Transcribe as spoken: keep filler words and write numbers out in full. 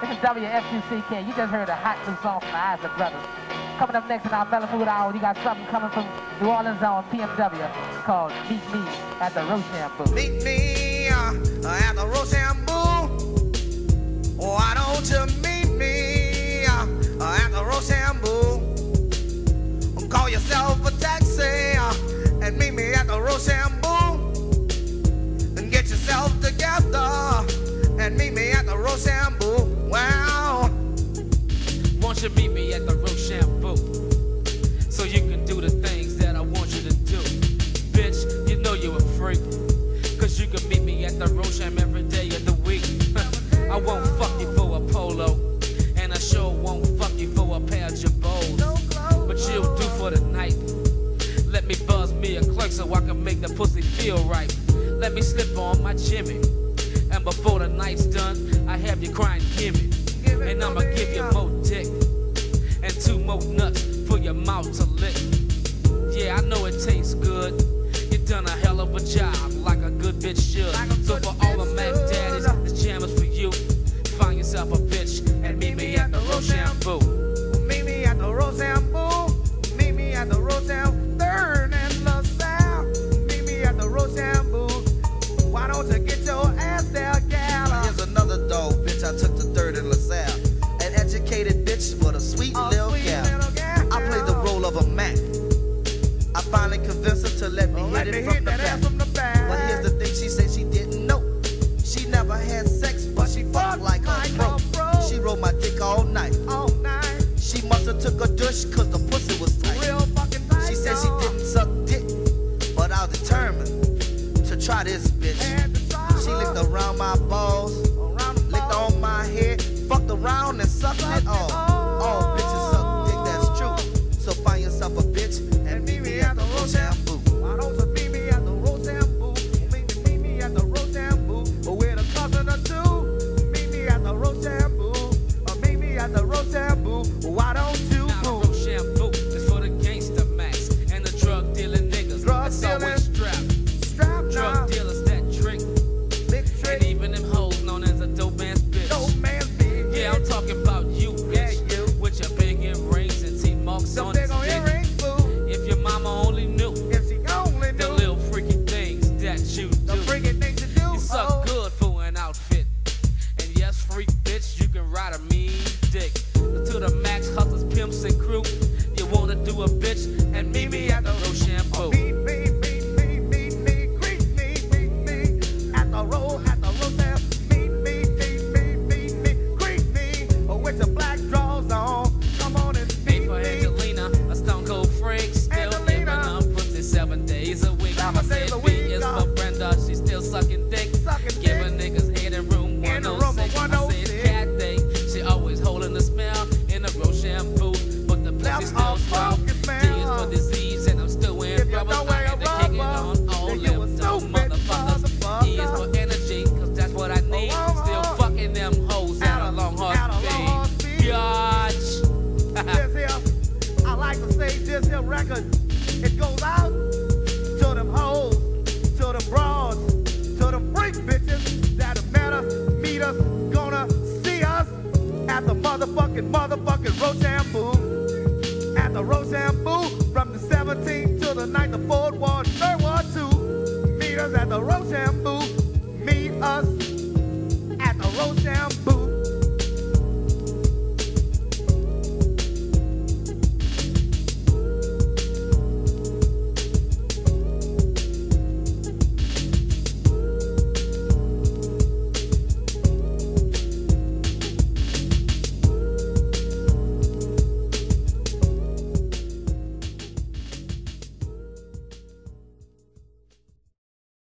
This is W F U C K. You just heard a hot new song from the Isaac Brothers. Coming up next in our Mellow Mood Hour, you got something coming from New Orleans on P M W called Meet Me at the Rochambeau. Meet me uh, at the Rochambeau. Why don't you meet me uh, at the Rochambeau? Call yourself a taxi uh, and meet me at the Rochambeau. And get yourself together and meet me at the Rochambeau. Wow. Won't you meet me at the Rochambeau so you can do the things that I want you to do? Bitch, you know you a freak, cause you can meet me at the Rochambeau every day of the week. I won't fuck you for a polo, and I sure won't fuck you for a pair of Jabos. But you'll do for the night. Let me buzz me a clerk so I can make the pussy feel right. Let me slip on my Jimmy, and before the night's done, I have you crying, gimme. And I'ma give you more dick and two more nuts for your mouth to lick. Yeah, I know it tastes good. You done a hell of a job, like a good bitch should. So for all the Mac daddies, this jam is for you. Find yourself a bitch and meet me at the Rochambeau. Meet me at the Rochambeau. Meet me at the Rochambeau. Third and LaSalle. Meet me at the Rochambeau. Why don't you get your ass there, gal? Here's another dog, bitch. I took the third and LaSalle. An educated bitch with a sweet a little sweet gal. Little gal. I played the role of a Mac. I finally convinced her to let me oh, hit, let it, me from, hit the back. from the back. But here's the thing, she said she didn't know. She never had sex, but she fucked like a pro. pro. She rode my dick all night. All night. She must have took a douche cause the pussy was tight. Real fucking tight. She said she didn't suck dick, but I was determined to try this bitch. She licked around my balls, around licked on my head, fucked around and sucked it all. All bitches suck dick, that's true. So find yourself a bitch and meet me at the Rochambeau. Why don't you meet me at the Rochambeau? Meet me, meet me at the Rochambeau. Or with a cousin or two. Meet me at the Rochambeau. Or meet me at the Rochambeau. Why don't you now boo? The Rochambeau is for the gangster max and the drug dealing niggas. Drug that's dealing. always strapped. Strap Drug now. dealers that trick. Big trick. And even them hoes known as a dope ass bitch. Dope man's big. Yeah, I'm talking about you, bitch. Yeah, you. With your big earrings and T-marks Some on big his on dick. earrings, boo. If your mama only knew If she only the knew little freaky things that you do. the freaky things to do. You suck oh. good for an outfit. And yes, freak bitch, you can ride a mean dick. To the max hustlers, pimps, and crew, you wanna do a bitch and meet me at the Rochambeau. Meet me, meet me, meet me, greet me, meet me at the road, at the Rochambeau. Meet me, meet me, meet me, greet me with your black drawers on. Come on and meet Hey, for me. Angelina, a stone cold freak, still giving Angelina. up pussy seven days a week. Seven I days said a B week, is uh, for Brenda, she's still sucking dick. Sucking Giving dick. niggas head in room In the one room oh of six. one I oh said six. cat day, she always holding the smell in the Rochambeau. But the pussy Left still off strong. focus, D man. is for disease, and I'm still If wearing you rubbers. don't I wear had a to kick it rubber, on all then you a them dumb stupid motherfuckers. E is motherfucker. for energy, cause that's what I need. Oh, oh, Still oh. fucking them hoes At at a- a long at a long hard hard speed. speed. Yatch. This here, I like to say this here record, it goes out to them hoes, to them broads, to them freak bitches that have met us, meet us, gonna see us at the motherfucking, motherfucking Rochambeau. At the Rochambeau, from the seventeenth to the ninth, the fourth ward, third ward two. Meet us at the Rochambeau. Meet us at the Rochambeau.